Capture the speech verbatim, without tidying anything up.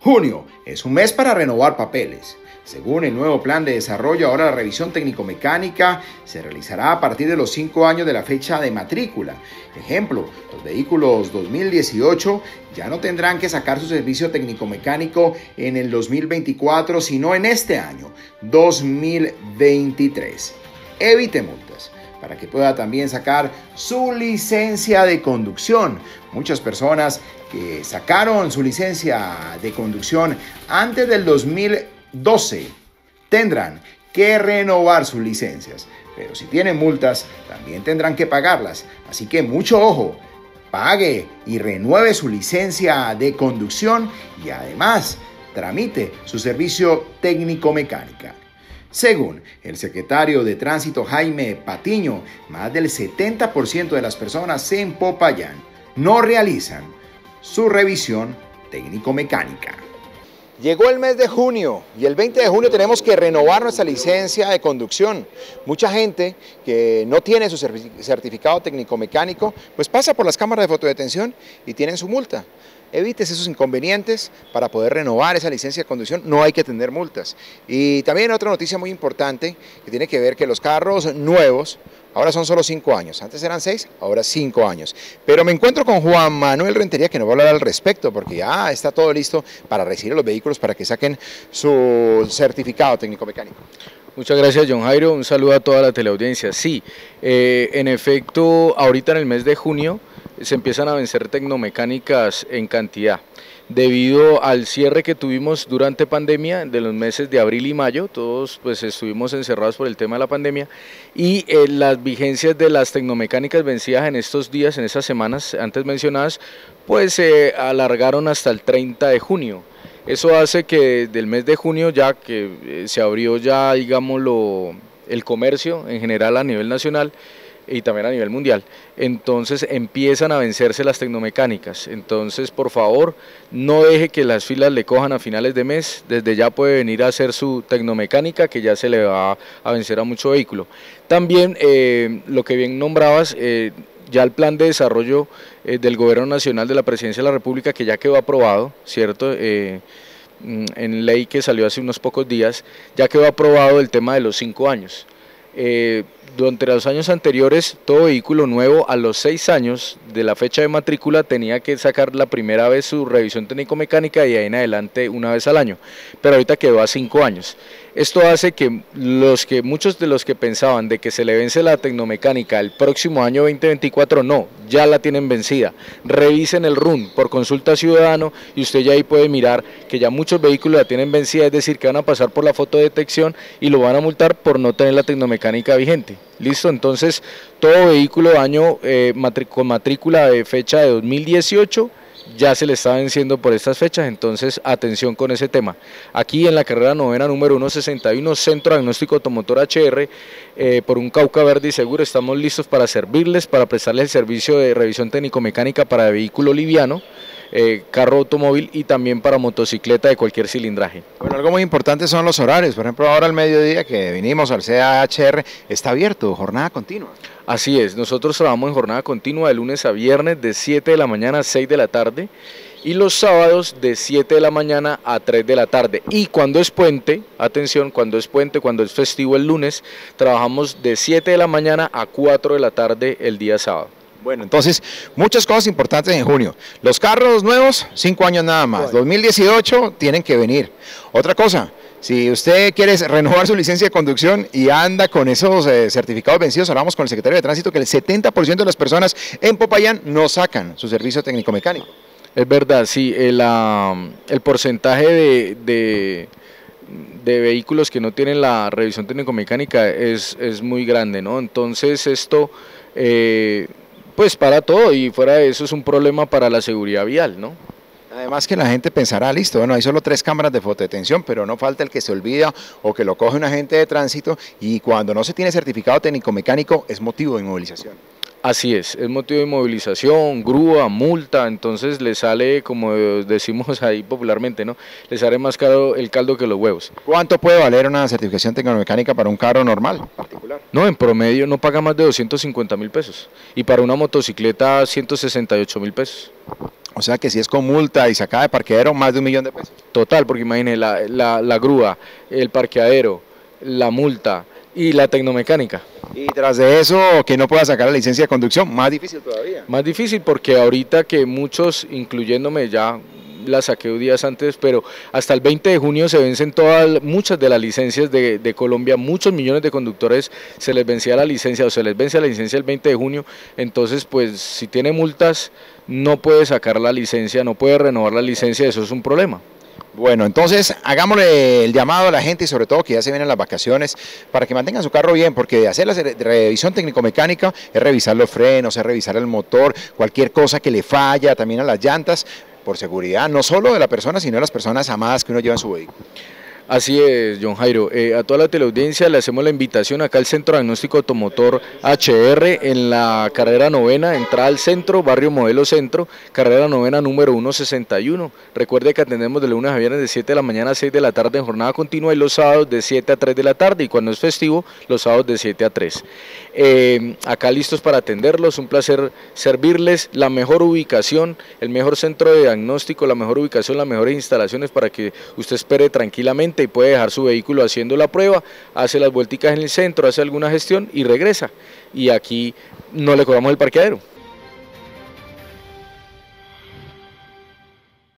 Junio es un mes para renovar papeles. Según el nuevo plan de desarrollo, ahora la revisión técnico-mecánica se realizará a partir de los cinco años de la fecha de matrícula. Ejemplo, los vehículos dos mil dieciocho ya no tendrán que sacar su servicio técnico-mecánico en el dos mil veinticuatro, sino en este año, dos mil veintitrés. Evite multas para que pueda también sacar su licencia de conducción. Muchas personas que sacaron su licencia de conducción antes del dos mil doce tendrán que renovar sus licencias, pero si tienen multas también tendrán que pagarlas, así que mucho ojo, pague y renueve su licencia de conducción y además tramite su servicio técnico-mecánica. Según el secretario de Tránsito Jaime Patiño, más del setenta por ciento de las personas en Popayán no realizan su revisión técnico-mecánica. Llegó el mes de junio y el veinte de junio tenemos que renovar nuestra licencia de conducción. Mucha gente que no tiene su certificado técnico-mecánico pues pasa por las cámaras de fotodetención y tienen su multa. Evites esos inconvenientes para poder renovar esa licencia de conducción, no hay que tener multas. Y también otra noticia muy importante que tiene que ver que los carros nuevos ahora son solo cinco años, antes eran seis, ahora cinco años. Pero me encuentro con Juan Manuel Rentería que nos va a hablar al respecto porque ya está todo listo para recibir los vehículos para que saquen su certificado técnico-mecánico. Muchas gracias, John Jairo, un saludo a toda la teleaudiencia. Sí, eh, en efecto, ahorita en el mes de junio se empiezan a vencer tecnomecánicas en cantidad. Debido al cierre que tuvimos durante pandemia de los meses de abril y mayo, todos pues estuvimos encerrados por el tema de la pandemia y eh, las vigencias de las tecnomecánicas vencidas en estos días, en estas semanas antes mencionadas, pues se eh, alargaron hasta el treinta de junio. Eso hace que del mes de junio, ya que eh, se abrió ya, digámoslo, el comercio en general a nivel nacional, y también a nivel mundial, entonces empiezan a vencerse las tecnomecánicas. Entonces, por favor, no deje que las filas le cojan a finales de mes, desde ya puede venir a hacer su tecnomecánica, que ya se le va a vencer a mucho vehículo. También, eh, lo que bien nombrabas, eh, ya el plan de desarrollo eh, del Gobierno Nacional de la Presidencia de la República, que ya quedó aprobado, ¿cierto?, eh, en ley que salió hace unos pocos días, ya quedó aprobado el tema de los cinco años. Eh, durante los años anteriores, todo vehículo nuevo a los seis años de la fecha de matrícula tenía que sacar la primera vez su revisión técnico-mecánica y de ahí en adelante una vez al año, pero ahorita quedó a cinco años. Esto hace que, los que muchos de los que pensaban de que se le vence la tecnomecánica el próximo año veinte veinticuatro, no, ya la tienen vencida. Revisen el R U N por consulta ciudadano y usted ya ahí puede mirar que ya muchos vehículos la tienen vencida, es decir, que van a pasar por la fotodetección y lo van a multar por no tener la tecnomecánica vigente. Listo, entonces todo vehículo año eh, matrícula, con matrícula de fecha de dos mil dieciocho ya se le está venciendo por estas fechas, entonces atención con ese tema. Aquí en la carrera novena número ciento sesenta y uno, Centro Diagnóstico Automotor H R, eh, por un Cauca verde y seguro, estamos listos para servirles, para prestarles el servicio de revisión técnico-mecánica para vehículo liviano, Eh, carro automóvil y también para motocicleta de cualquier cilindraje. Bueno, algo muy importante son los horarios. Por ejemplo, ahora al mediodía que vinimos al C A H R está abierto, jornada continua. Así es, nosotros trabajamos en jornada continua de lunes a viernes de siete de la mañana a seis de la tarde y los sábados de siete de la mañana a tres de la tarde. Y cuando es puente, atención, cuando es puente, cuando es festivo el lunes, trabajamos de siete de la mañana a cuatro de la tarde el día sábado. Bueno, entonces, muchas cosas importantes en junio. Los carros nuevos, cinco años nada más. Bueno. dos mil dieciocho tienen que venir. Otra cosa, si usted quiere renovar su licencia de conducción y anda con esos eh, certificados vencidos, hablamos con el secretario de Tránsito que el setenta por ciento de las personas en Popayán no sacan su servicio técnico-mecánico. Es verdad, sí, el, uh, el porcentaje de... de... de vehículos que no tienen la revisión técnico-mecánica es, es muy grande, ¿no? Entonces esto eh, pues para todo y fuera de eso es un problema para la seguridad vial, ¿no? Además que la gente pensará, listo, bueno, hay solo tres cámaras de fotodetención, pero no falta el que se olvida o que lo coge un agente de tránsito y cuando no se tiene certificado técnico-mecánico es motivo de inmovilización. Así es, es motivo de movilización, grúa, multa, entonces le sale, como decimos ahí popularmente, ¿no? Le sale más caro el caldo que los huevos. ¿Cuánto puede valer una certificación técnico-mecánica para un carro normal, particular? No, en promedio no paga más de doscientos cincuenta mil pesos y para una motocicleta ciento sesenta y ocho mil pesos. O sea que si es con multa y sacada de parqueadero, más de un millón de pesos. Total, porque imagínese, la, la, la grúa, el parqueadero, la multa y la tecnomecánica. Y tras de eso, que no pueda sacar la licencia de conducción, más difícil todavía. Más difícil porque ahorita que muchos, incluyéndome ya, la saqué días antes, pero hasta el veinte de junio se vencen todas, muchas de las licencias de, de Colombia, muchos millones de conductores se les vencía la licencia o se les vence la licencia el veinte de junio, entonces pues si tiene multas no puede sacar la licencia, no puede renovar la licencia, eso es un problema. Bueno, entonces hagámosle el llamado a la gente y sobre todo que ya se vienen las vacaciones para que mantengan su carro bien, porque hacer la revisión técnico-mecánica es revisar los frenos, es revisar el motor, cualquier cosa que le falla, también a las llantas, por seguridad, no solo de la persona, sino de las personas amadas que uno lleva en su vehículo. Así es, John Jairo. Eh, a toda la teleaudiencia le hacemos la invitación acá al Centro Diagnóstico Automotor H R en la carrera novena, entrada al centro, barrio Modelo Centro, carrera novena número ciento sesenta y uno. Recuerde que atendemos de lunes a viernes de siete de la mañana a seis de la tarde en jornada continua y los sábados de siete a tres de la tarde y cuando es festivo, los sábados de siete a tres. Eh, acá listos para atenderlos, un placer servirles, la mejor ubicación, el mejor centro de diagnóstico, la mejor ubicación, las mejores instalaciones para que usted espere tranquilamente y puede dejar su vehículo haciendo la prueba, hace las vuelticas en el centro, hace alguna gestión y regresa. Y aquí no le cobramos el parqueadero.